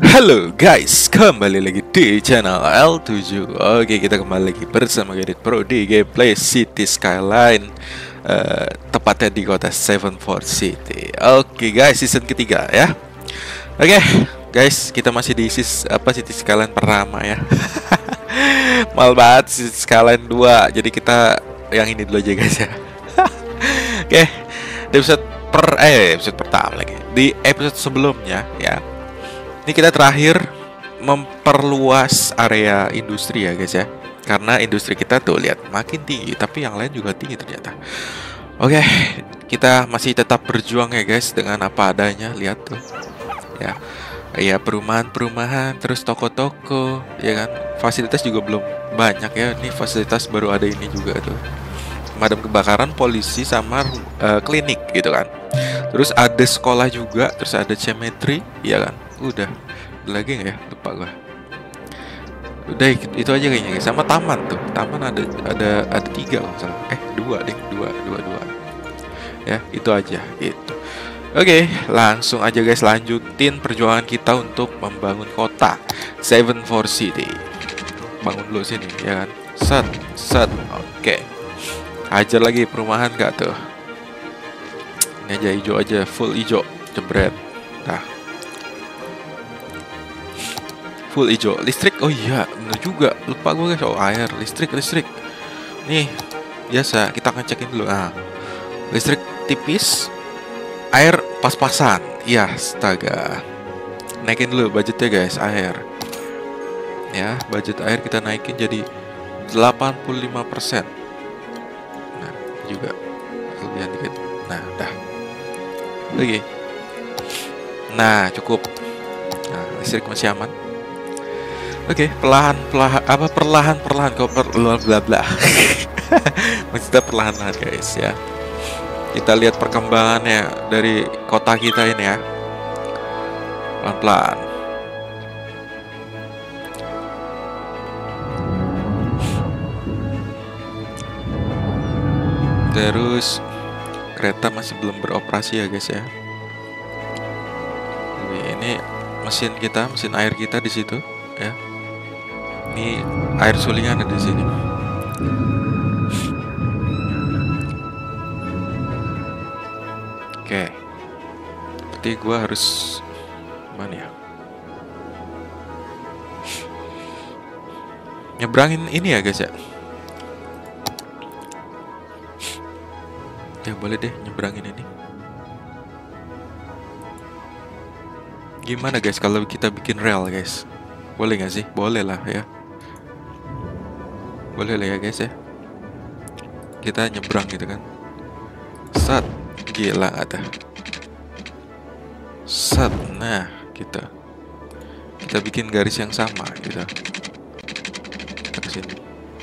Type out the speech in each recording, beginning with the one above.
Halo guys, kembali lagi di channel L7. Oke, kita kembali lagi bersama Gedit Pro di gameplay City Skyline, tepatnya di kota Sevenford City. Oke guys, season ketiga ya. Oke guys, kita masih di City Skyline pertama ya. Mal banget City Skyline 2. Jadi kita yang ini dulu aja guys ya. Oke, di episode pertama lagi. Di episode sebelumnya ya, ini kita terakhir memperluas area industri ya guys ya. Karena industri kita tuh lihat makin tinggi, tapi yang lain juga tinggi ternyata. Oke, kita masih tetap berjuang ya guys dengan apa adanya. Lihat tuh. Ya. Ya, perumahan-perumahan, terus toko-toko, ya kan. Fasilitas juga belum banyak ya. Ini fasilitas baru ada ini juga tuh. Pemadam kebakaran, polisi sama klinik gitu kan. Terus ada sekolah juga, terus ada cemetery, ya kan. Udah lagi nggak ya, lupa gua. Udah itu aja kayaknya guys. Sama taman tuh, taman ada 3 loh, dua deh, dua ya, itu aja gitu. Oke, langsung aja guys, lanjutin perjuangan kita untuk membangun kota Sevenford City. Bangun dulu sini ya kan. Set. Oke, hajar lagi perumahan gak tuh. Ini aja hijau aja, full hijau, jebret. Nah, full hijau. Listrik, oh iya bener juga, lupa gue guys. Oh, air, listrik. Nih biasa kita ngecekin dulu. Nah, listrik tipis, air pas-pasan. Iya, astaga. Naikin dulu budgetnya guys, air. Ya, budget air kita naikin jadi 85%. Nah, juga kelebihan dikit. Nah, dah. Lagi. Nah, cukup. Nah, listrik masih aman. Oke, perlahan kok bla bla. Maksudnya perlahan-lahan guys ya. Kita lihat perkembangannya dari kota kita ini ya. Pelan-pelan. Terus kereta masih belum beroperasi ya guys ya. Ini mesin air kita di situ ya. Ini air sulingan ada di sini. Oke. Berarti gua harus mana ya? Nyebrangin ini ya guys ya. Ya boleh deh nyebrangin ini. Gimana guys kalau kita bikin rel guys? Boleh nggak sih? Boleh lah ya. Boleh lah ya guys ya. Kita nyebrang gitu kan. Set. Gila ada. Set. Nah kita bikin garis yang sama gitu. Kita kesini.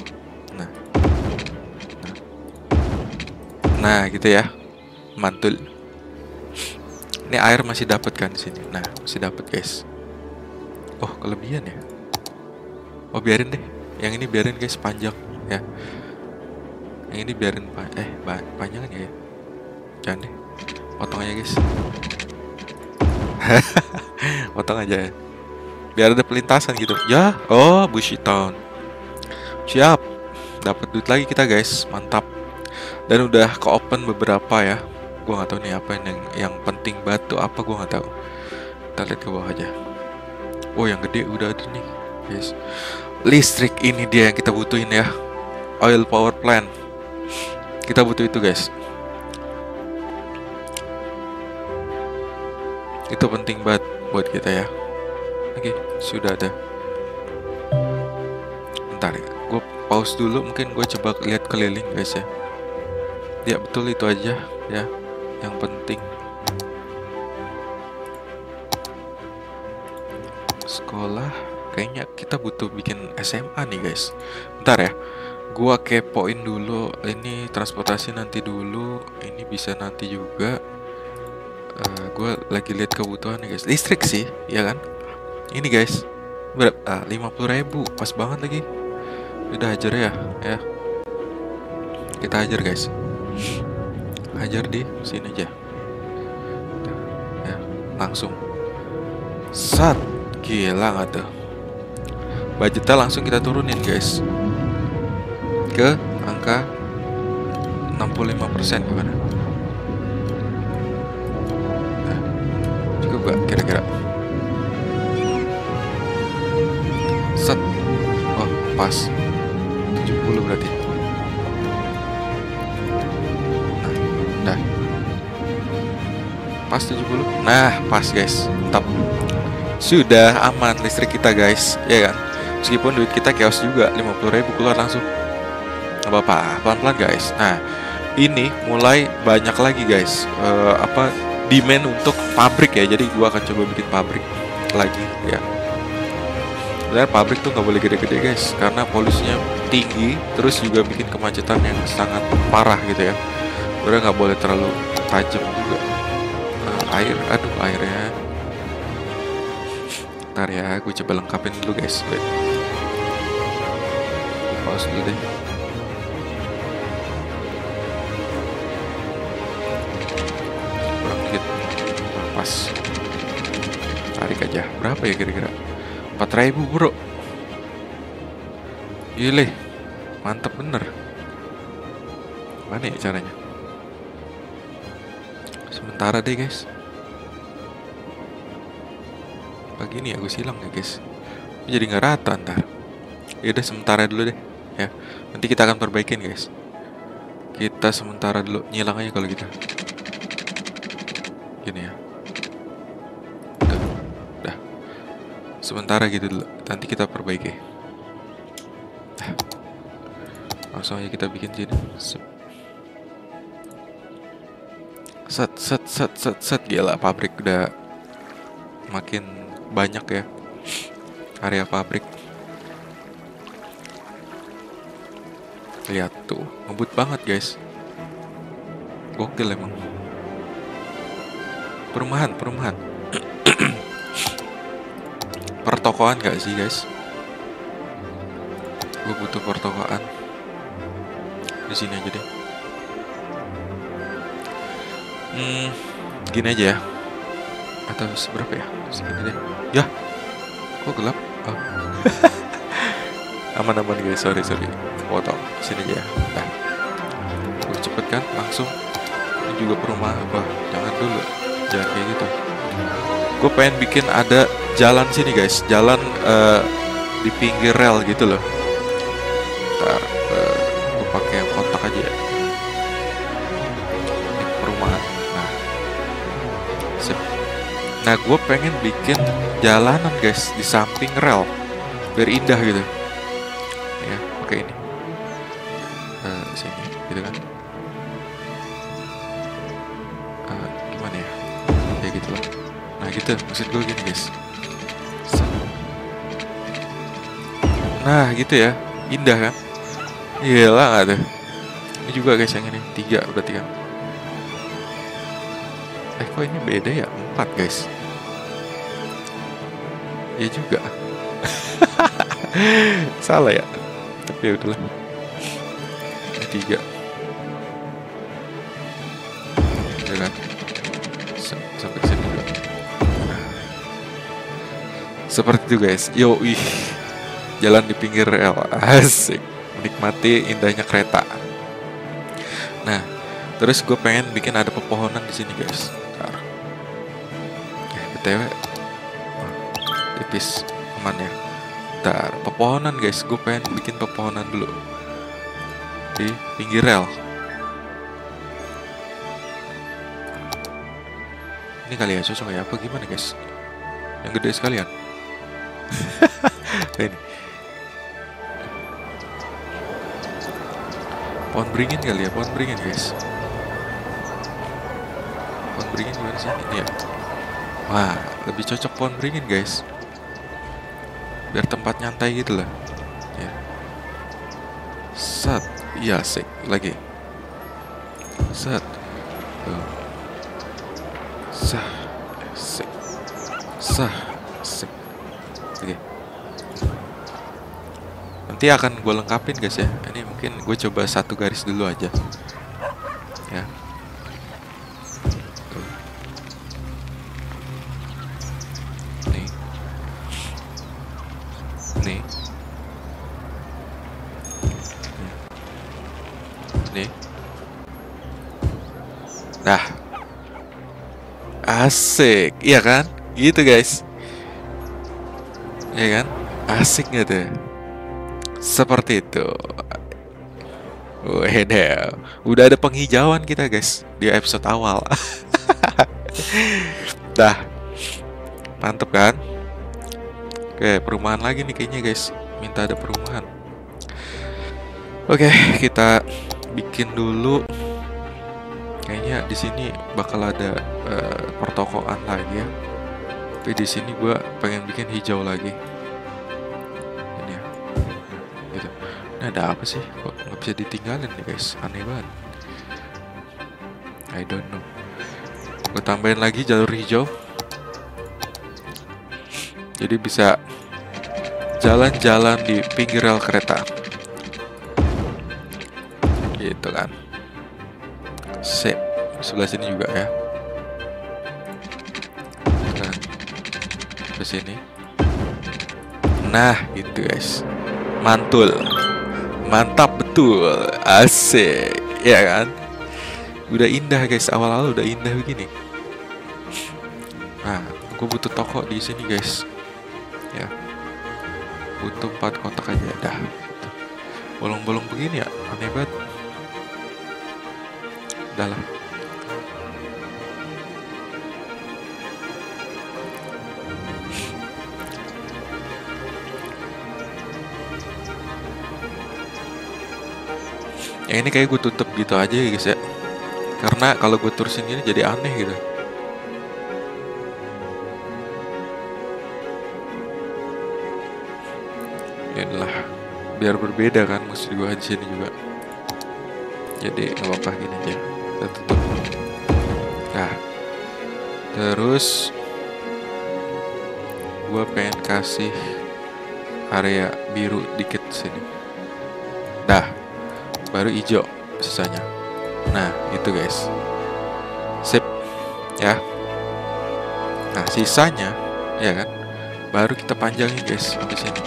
Nah gitu ya. Mantul. Ini air masih dapat kan di sini. Nah, masih dapat guys. Oh, kelebihan ya. Oh, biarin deh. Yang ini biarin guys, panjang ya. Yang ini biarin panjang aja ya. Jangan deh. Potong aja guys. Potong aja ya. Biar ada pelintasan gitu. Ya, oh, Bushy Town. Siap. Dapat duit lagi kita guys. Mantap. Dan udah ke-open beberapa ya. Gua nggak tahu nih apa yang penting batu apa, gua nggak tahu. Kita lihat ke bawah aja. Oh, yang gede udah ada nih guys. Listrik ini dia yang kita butuhin ya. Oil power plant. Kita butuh itu guys. Itu penting banget buat kita ya. Oke, sudah ada. Bentar ya, gue pause dulu. Mungkin gue coba lihat keliling guys ya. Ya betul, itu aja ya yang penting. Sekolah, kayaknya kita butuh bikin SMA nih guys. Bentar ya, gua kepoin dulu. Ini transportasi nanti dulu. Ini bisa nanti juga. Gua lagi lihat kebutuhan nih guys. Listrik sih, ya kan? Ini guys, berapa? 50.000, pas banget lagi. Udah hajar ya. Kita hajar guys. Hajar di sini aja. Ya, langsung. Sat. Gila nggak tuh? Budgetnya langsung kita turunin guys ke angka 65% gimana? Nah, cukup gak kira-kira? Set. Oh, pas 70 berarti. Nah, udah. Pas 70. Nah, pas guys. Mantap. Sudah aman listrik kita guys, ya kan? Meskipun duit kita chaos juga, 50.000 keluar langsung. Gak apa-apa, pelan-pelan guys. Nah, ini mulai banyak lagi guys, demand untuk pabrik ya. Jadi gua akan coba bikin pabrik lagi ya. Sebenarnya pabrik tuh nggak boleh gede-gede guys, karena polusinya tinggi, terus juga bikin kemacetan yang sangat parah gitu ya. Sebenarnya nggak boleh terlalu tajam juga. Nah, aduh airnya. Ntar ya, gue coba lengkapin dulu guys. Wait. Pause dulu deh. Kurang dikit. Pas. Tarik aja. Berapa ya kira-kira? 4.000 bro. Gile. Mantap bener. Mana ya caranya? Sementara deh guys. Pagi ini ya gue silang ya guys. Jadi nggak rata ntar. Ya udah sementara dulu deh ya. Nanti kita akan perbaikin guys. Kita sementara dulu nyilang aja kalau gitu. Gini ya. Udah. Sementara gitu dulu. Nanti kita perbaiki. Langsung aja kita bikin sini. Set. Gila, pabrik udah makin banyak ya area pabrik. Lihat tuh, ngebut banget guys. Gokil emang. Perumahan. Pertokoan gak sih guys? Gue butuh pertokoan. Di sini aja deh. Gini aja ya. Atau seberapa ya? Segini deh. Ya, kok gelap? Oh. Aman guys, sorry. Potong sini aja ya. Nah, gue cepet kan, langsung. Ini juga perumahan. Wah, jangan dulu, jangan kayak gitu. Gue pengen bikin ada jalan sini guys, jalan di pinggir rel gitu loh. Ntar gue pakai yang kotak aja ya. Ini perumahan. Nah, gue pengen bikin jalanan guys di samping rel biar indah gitu. Ya, pakai ini. Sini, gitu kan? Gimana ya? Kayak gitu loh. Nah, gitu. Maksud gue gini guys. Nah, gitu ya. Indah kan? Gila nggak tuh? Ini juga guys yang ini 3 berarti kan? Kok ini beda ya? 4 guys. Ya juga. Salah ya. Tapi ya udahlah. Ini 3. Ya kan? Sampai sini juga. Seperti itu guys. Yo, jalan di pinggir rel. Asik. Menikmati indahnya kereta. Nah, terus gue pengen bikin ada pepohonan di sini guys. BTW tipis aman ya. Ntar pepohonan guys, gue pengen bikin pepohonan dulu di pinggir rel. Ini kali ya cocok ya, apa gimana guys? Yang gede sekalian. Ini pohon beringin kali ya, pohon beringin guys. Pohon beringin gimana sih ini ya? Wah, lebih cocok pohon beringin guys. Biar tempat nyantai gitu lah. Ya. Set, iya asik. Lagi. Set. Tuh. Sah, asik. Sah, asik. Oke. Nanti akan gue lengkapin guys ya. Ini mungkin gue coba 1 garis dulu aja. Ya. Nah, asik, iya kan? Gitu guys, iya kan? Asik nggak tuh? Seperti itu. Wede, udah ada penghijauan kita guys di episode awal. Dah, mantep kan? Oke, perumahan lagi nih kayaknya guys. Minta ada perumahan. Oke, kita bikin dulu. Kayaknya di sini bakal ada pertokoan lagi ya. Tapi di sini gua pengen bikin hijau lagi. Ini ya, gitu. Ini ada apa sih? Kok nggak bisa ditinggalin nih guys? Aneh banget. I don't know. Gue tambahin lagi jalur hijau. Jadi bisa jalan-jalan di pinggir rel kereta. Gitu kan. Sip. Sebelah sini juga ya. Dan ke sini. Nah, gitu guys. Mantul. Mantap betul. Asik. Ya kan? Udah indah guys. Awal-awal udah indah begini. Nah, gue butuh toko di sini guys. Ya, butuh 4 kotak aja dah. Bolong-bolong begini ya, aneh banget. Udah lah. Yang ini kayak gue tutup gitu aja ya guys ya. Karena kalau gue terusin ini jadi aneh gitu. Inilah, biar berbeda kan maksud gue di sini juga. Jadi nggak apa-apa gini aja. Kita tutup. Nah, terus gue pengen kasih area biru dikit sini. Dah, baru hijau sisanya. Nah, itu guys. Sip, ya. Nah, sisanya, ya kan, baru kita panjangin guys di sini.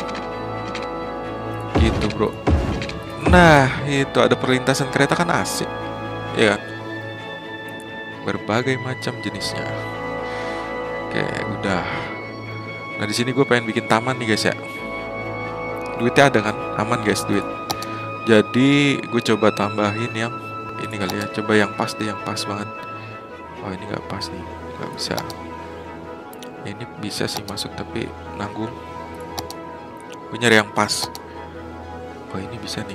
Gitu bro. Nah, itu ada perlintasan kereta kan asik, ya kan? Berbagai macam jenisnya. Oke, udah. Nah, di sini gue pengen bikin taman nih guys ya. Duitnya ada kan? Aman guys duit. Jadi gue coba tambahin yang ini kali ya. Coba yang pas deh, yang pas banget. Oh, ini nggak pas nih, nggak bisa. Ini bisa sih masuk tapi nanggung. Gue nyari yang pas. Oh, ini bisa nih.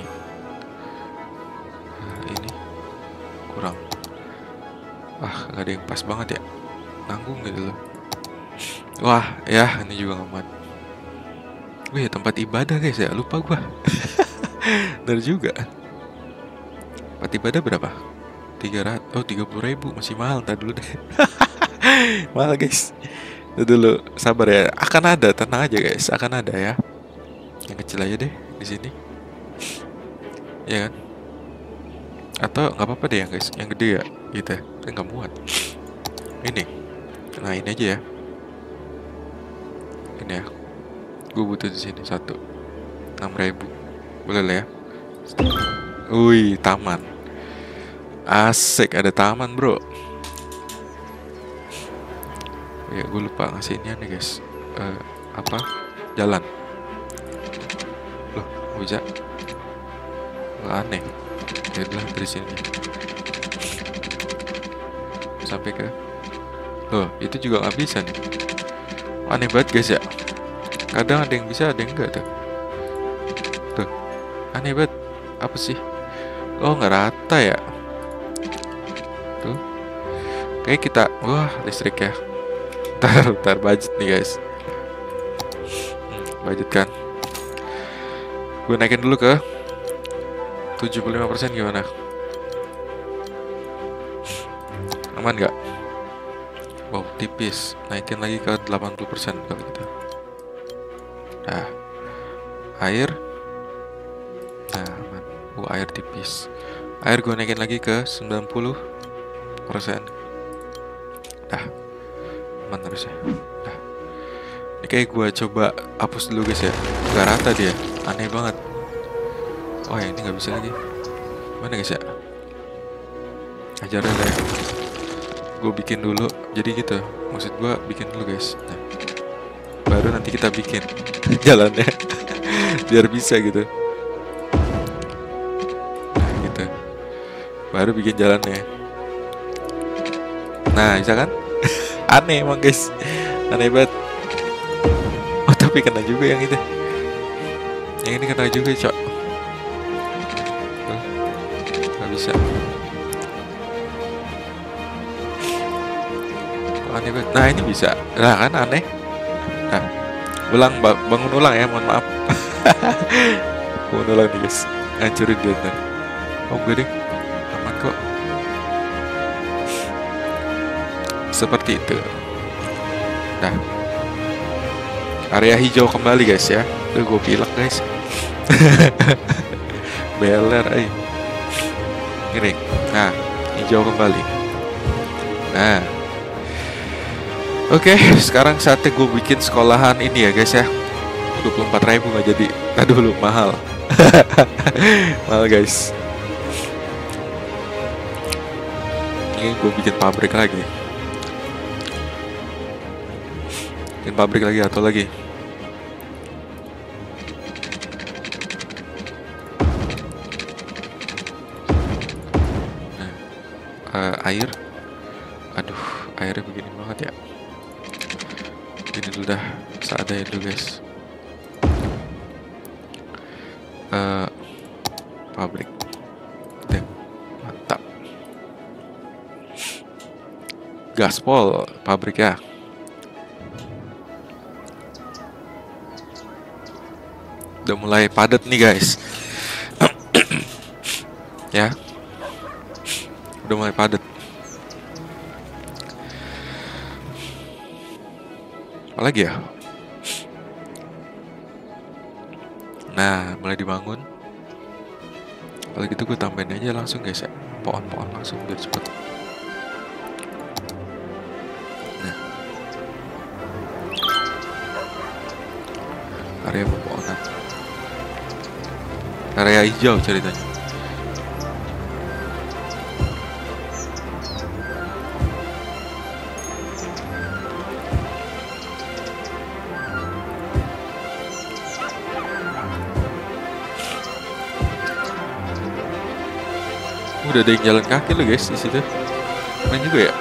Nah, ini kurang. Ah, nggak ada yang pas banget ya. Nanggung gitu loh. Wah, ya ini juga aman. Wih, tempat ibadah guys ya. Lupa gua. Bener juga. Tempat ibadah berapa? 300. Oh, 30.000. Masih mahal. Ntar dulu deh. Mahal guys. Ntar dulu. Sabar ya. Akan ada. Tenang aja guys. Akan ada ya. Yang kecil aja deh di sini. Ya kan? Atau nggak apa-apa deh yang guys. Yang gede ya. Gitu. Kan nggak muat. Ini. Nah, ini aja ya. Ini ya. Gue butuh di sini 6.000. Boleh lah ya. Wih, taman. Asik, ada taman bro. Ya, gue lupa ngasih ini nih guys. Apa? Jalan. Loh, bisa? Aneh. Jadilah dari sini sampai ke. Loh, itu juga nggak bisa nih. Aneh banget guys ya. Kadang ada yang bisa, ada yang enggak tuh. Tuh, aneh banget. Apa sih? Oh, nggak rata ya. Tuh, kayak kita. Wah, listrik ya. Ntar budget nih guys. Budget kan. Gue naikin dulu ke 75% gimana? Aman nggak? Wow, tipis. Naikin lagi ke 80% kalau kita. Nah, air. Nah, aman. Air tipis. Air gue naikin lagi ke 90%. Dah, aman harusnya. Dah. Ini kayak gue coba hapus dulu guys ya. Gak rata dia. Aneh banget. Oh, yang ini nggak bisa lagi. Mana guys ya? Ajaran ya. gue bikin dulu. Jadi gitu. Maksud gue bikin dulu guys. Nah, baru nanti kita bikin jalannya biar bisa gitu. Nah gitu. Baru bikin jalannya. Nah bisa kan? Aneh emang guys. Aneh banget. Oh tapi kena juga yang itu. Yang ini kena juga cok. Gak bisa. Kok aneh banget. Nah ini bisa. Nah kan aneh. Nah bangun ulang ya, mohon maaf. Bangun ulang nih guys. Hancurin dia ntar. Oh enggak deh, aman kok. Seperti itu. Nah, area hijau kembali guys ya. Udah gue pilek guys. Beler Gini. Nah, hijau kembali. Nah, oke, sekarang saatnya gue bikin sekolahan ini ya guys ya. 24.000 nggak jadi. Tadi dulu mahal. Mahal guys. Ini gue bikin pabrik lagi. Bikin pabrik lagi atau lagi. Nah, air. Aduh, airnya begini banget ya. Ini dulu dah, seadanya dulu guys. Pabrik. Mantap. Gaspol pabrik ya. Udah mulai padat nih guys. Ya. Udah mulai padat. Apalagi ya? Nah, mulai dibangun. Kalau gitu gue tambahin aja langsung guys ya. Pohon-pohon langsung biar cepet. Nah, area pepohonan. Area hijau ceritanya. Udah ada yang jalan kaki lo guys di situ. Keren juga ya.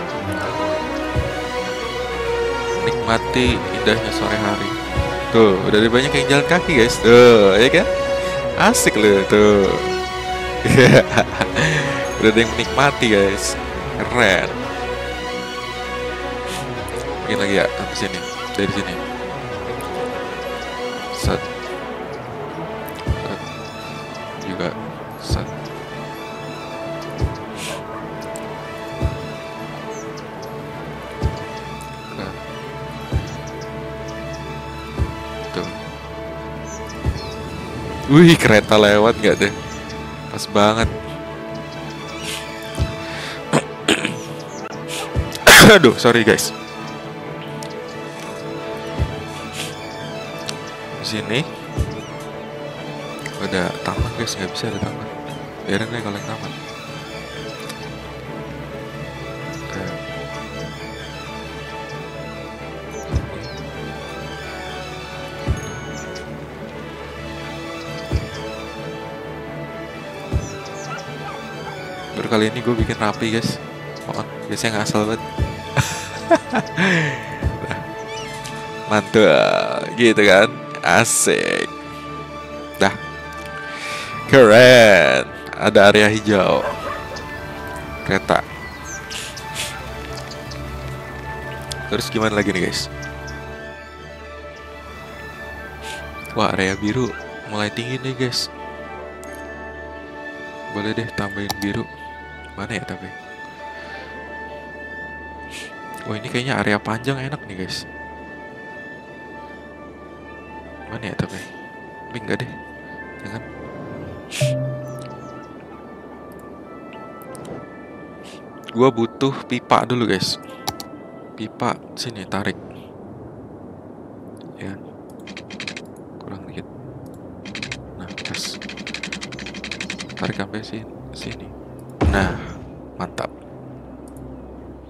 Nikmati indahnya sore hari. Tuh, udah ada banyak yang jalan kaki guys. Tuh, ya kan? Asik loh tuh. Udah ada yang menikmati guys. Keren. Mungkin lagi ya sampai sini. Dari sini. Set. Juga set. Wih, kereta lewat gak deh? Pas banget. Aduh, sorry guys. Di sini ada taman guys, nggak bisa ada taman. Biarin deh kalau yang taman. Kali ini gue bikin rapi guys. Mohon, biasanya nggak asal banget. Nah, mantul gitu kan, asik. Dah, keren. Ada area hijau, kereta. Terus gimana lagi nih guys? Wah, area biru mulai tinggi nih guys. Boleh deh tambahin biru. Mana ya tapi? Oh ini kayaknya area panjang enak nih guys. Mana ya tapi? Tapi enggak deh. Jangan. Gua butuh pipa dulu guys. Pipa sini tarik. Ya. Kurang dikit. Nah, pas. Tarik sampai sini. Nah, mantap.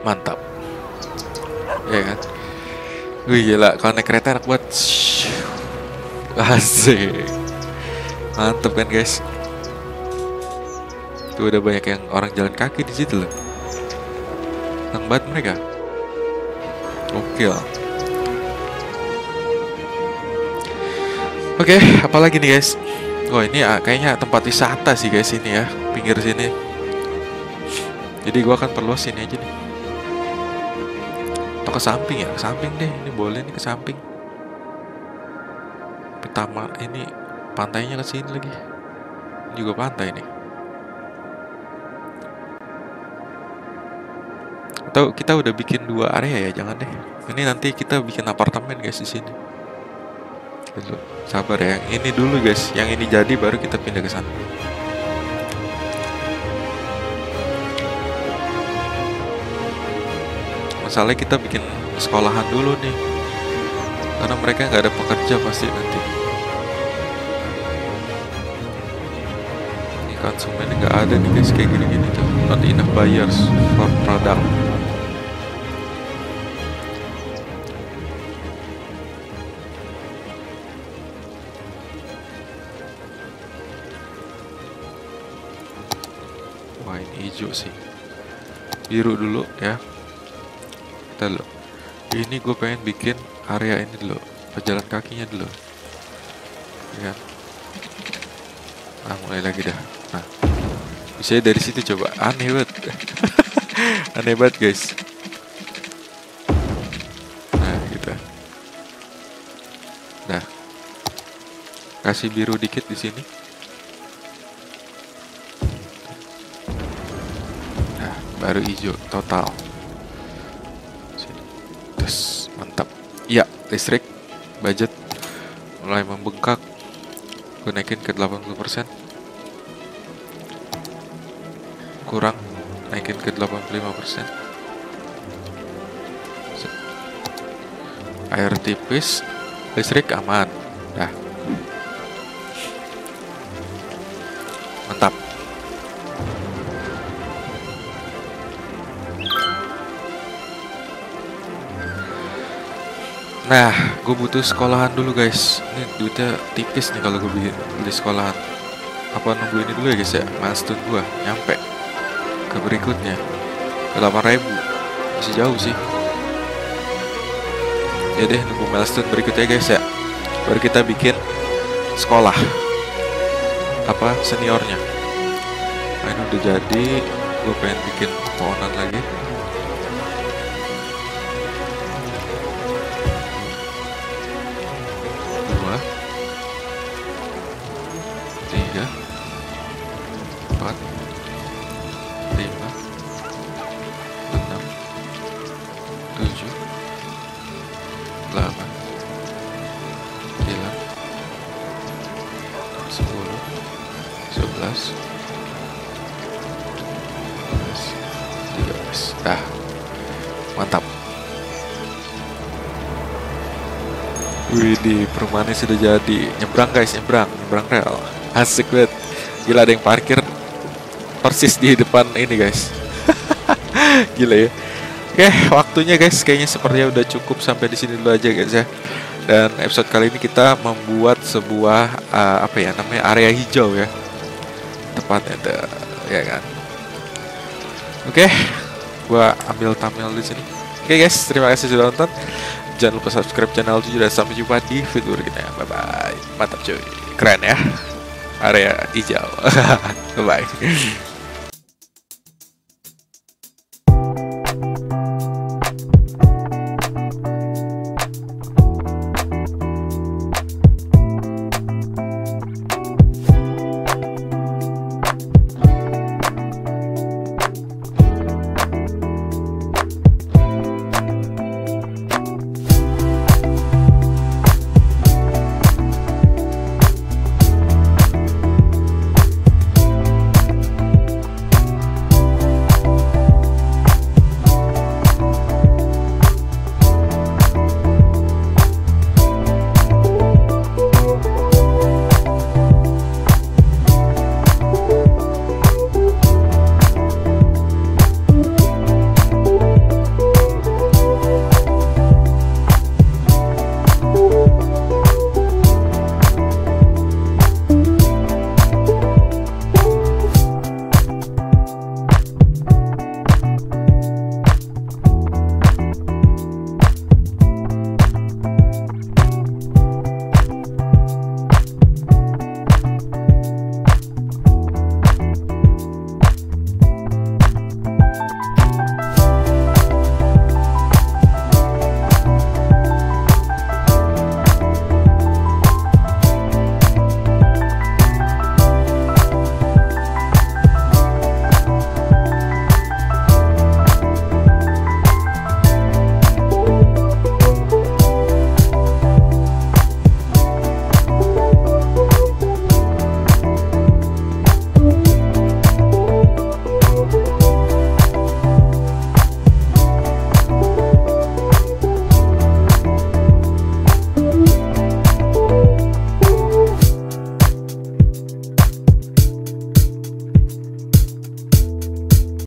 Mantap. Ya kan? Wih gila, kalau naik kereta enak banget. Asik. Mantap kan guys. Tuh udah banyak yang orang jalan kaki di situ loh. Senang banget mereka. Oke lah. Oke, apalagi nih guys? Wah ini kayaknya tempat wisata sih guys ini ya, pinggir sini. Jadi gua akan perluas sini aja nih. Atau ke samping ya, ke samping deh. Ini boleh nih ke samping. Pertama ini pantainya ke sini lagi. Ini juga pantai nih. Atau kita udah bikin 2 area ya, jangan deh. Ini nanti kita bikin apartemen guys di sini. Dulu, sabar ya. Yang ini dulu guys, yang ini jadi baru kita pindah ke sana. Masalahnya kita bikin sekolahan dulu nih, karena mereka nggak ada pekerja pasti nanti. Ini konsumennya nggak ada nih guys, kayak gini-gini tuh. Not enough buyers for product. Wah ini hijau sih, biru dulu ya. Kita dulu. Ini gue pengen bikin area ini dulu, pejalan kakinya dulu, ya. Nah mulai lagi dah. Nah bisa dari situ coba. Aneh banget. Aneh banget guys. Nah gitu. Nah kasih biru dikit di sini. Baru hijau total. Terus mantap. Iya, listrik budget mulai membengkak. Gue naikin ke 80%. Kurang, naikin ke 85%. Air tipis, listrik aman. Dah. Mantap. Nah, gue butuh sekolahan dulu guys. Ini duitnya tipis nih kalau gue beli sekolahan. Apa nunggu ini dulu ya guys ya? Milestone gue nyampe ke berikutnya ke 8.000. Masih jauh sih. Ya deh, nunggu milestone berikutnya guys ya. Baru kita bikin sekolah. Apa seniornya. Nah, ini udah jadi. Gue pengen bikin pohonan lagi. Dah, mantap. Wih, di perumahannya sudah jadi. Nyebrang guys, nyebrang rel. Asik banget. Gila, ada yang parkir persis di depan ini guys. Gila ya. Oke, waktunya guys, kayaknya sepertinya udah cukup sampai di sini dulu aja guys ya. Dan episode kali ini kita membuat sebuah apa ya namanya, area hijau ya. Tepatnya ya kan. Oke. Gua ambil thumbnail di sini. Oke guys, terima kasih sudah nonton. Jangan lupa subscribe channel itu dan sampai jumpa di video berikutnya. Bye bye. Mantap cuy. Keren ya. Area hijau. Bye bye.